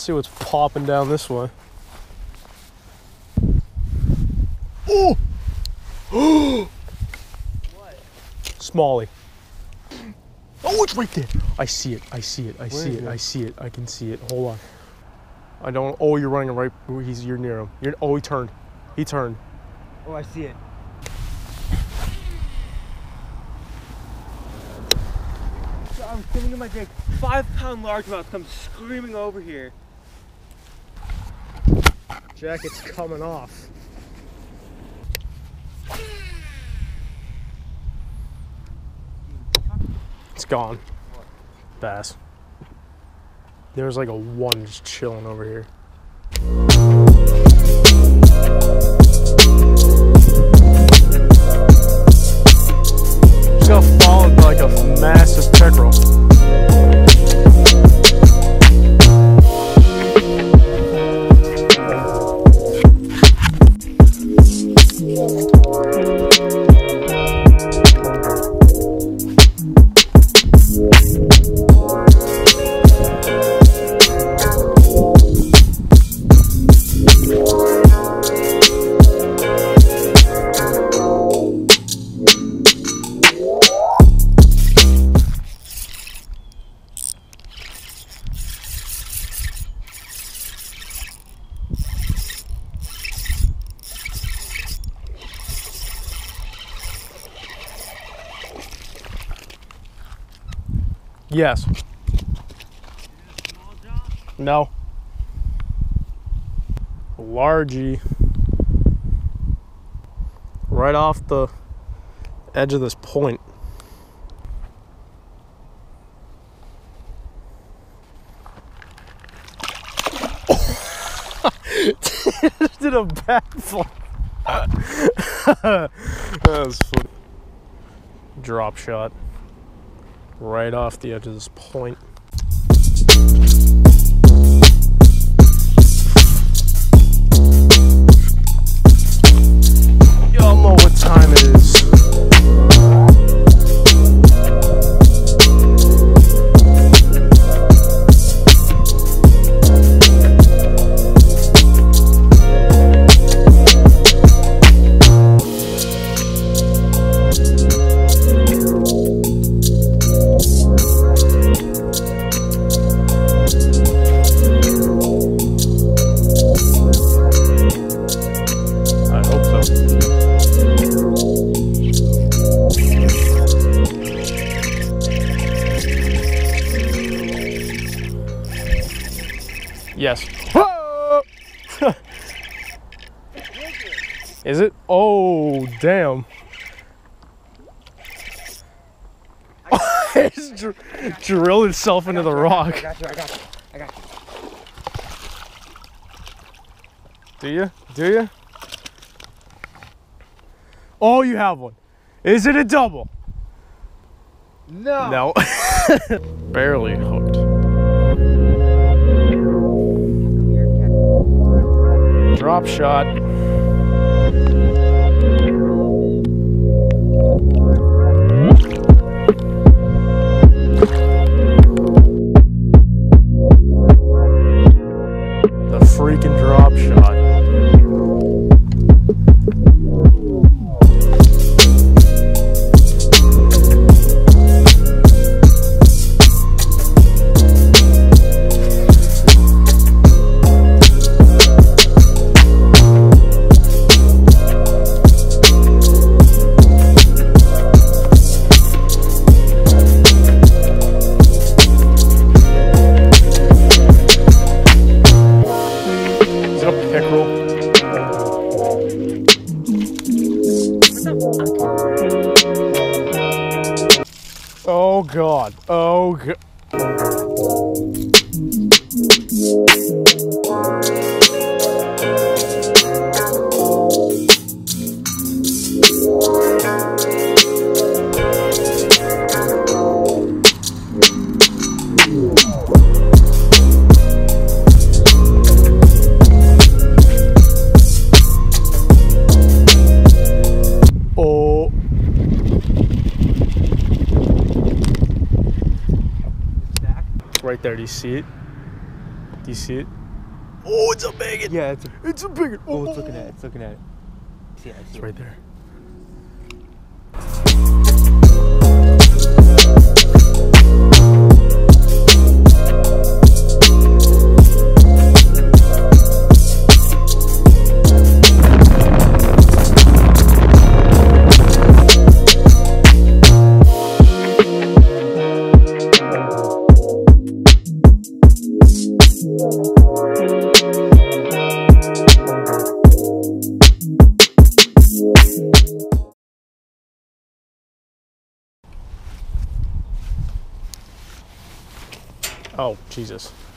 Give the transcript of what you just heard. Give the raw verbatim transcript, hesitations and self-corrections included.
Let's see what's popping down this way. Oh! What? Smallie. Oh, it's right there. I see it. I see it. I see Where is it. it? I see it. I can see it. Hold on. I don't. Oh, you're running right. He's. You're near him. You're. Oh, he turned. He turned. Oh, I see it. So I was sitting in my drink. Five pound largemouth comes screaming over here. Jack, it's coming off. It's gone. Bass. There was like a one just chilling over here. Just got followed by like a massive pickerel. Yes. No. Largy. Right off the edge of this point. Did a backflip. That was funny. Drop shot. Right off the edge of this point. Y'all know what time it is. Yes. Is it? Oh, damn. It's dr drilled itself into the rock. I got you, I got you, I got you. Do you? Do you? Oh, you have one. Is it a double? No. No. Barely hooked. Drop shot. The freaking drop shot. Oh God, oh God. Right there, do you see it? Do you see it? Oh, it's a big one. Yeah, it's a, It's a big one. oh, it's looking at it. It's looking at it. See it, I see It's it. right there. Oh, Jesus.